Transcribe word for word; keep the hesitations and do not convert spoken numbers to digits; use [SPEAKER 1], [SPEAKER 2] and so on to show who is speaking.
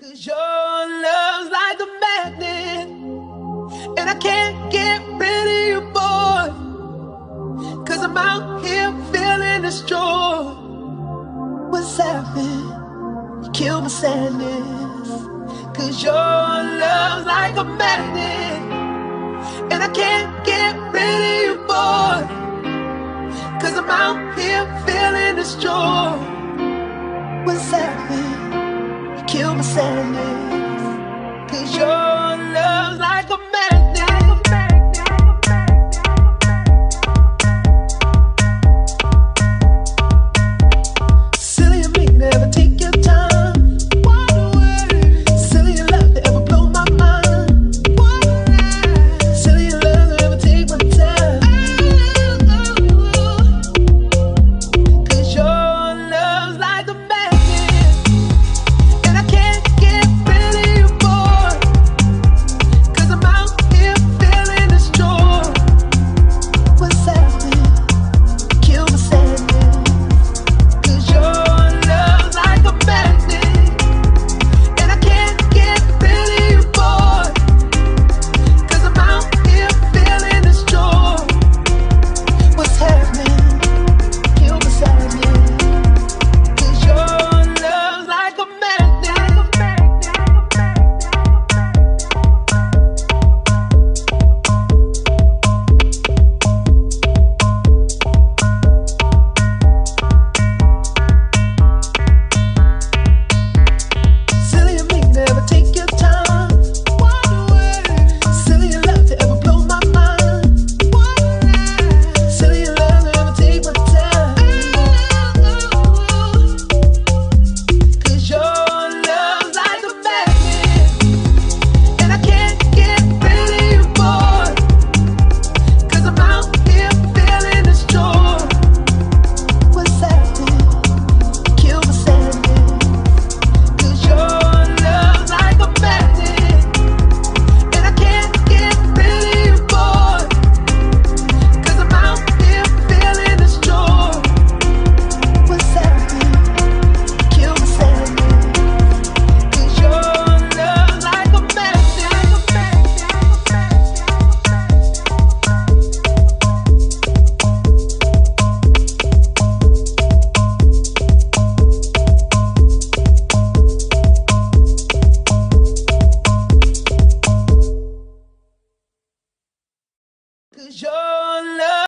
[SPEAKER 1] Cause your love's like a magnet, and I can't get rid of you, boy. Cause I'm out here feeling this joy. What's happening? You kill my sadness. Cause your love's like a magnet, and I can't get rid of you, boy. Cause I'm out here feeling this joy. What's happening? You kill my sadness. Cause your love's like a